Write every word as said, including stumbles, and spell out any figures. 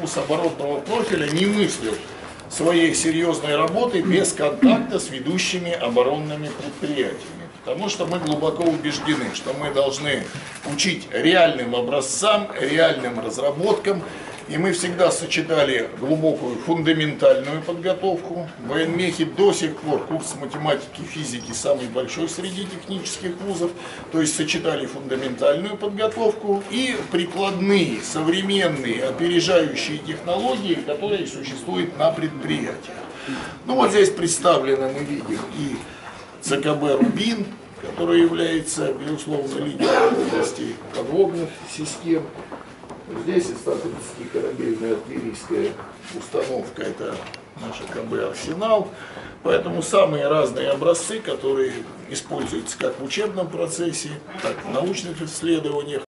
корпус оборотного профиля не мыслил своей серьезной работы без контакта с ведущими оборонными предприятиями. Потому что мы глубоко убеждены, что мы должны учить реальным образцам, реальным разработкам. И мы всегда сочетали глубокую фундаментальную подготовку. В военмехе до сих пор курс математики и физики самый большой среди технических вузов. То есть сочетали фундаментальную подготовку и прикладные, современные, опережающие технологии, которые существуют на предприятиях. Ну вот здесь представлено, мы видим, и ЦКБ «Рубин», который является, безусловно, лидером в области подводных систем. Здесь и ста тридцатикорабельная артиллерийская установка, это наша КБ «Арсенал». Поэтому самые разные образцы, которые используются как в учебном процессе, так и в научных исследованиях.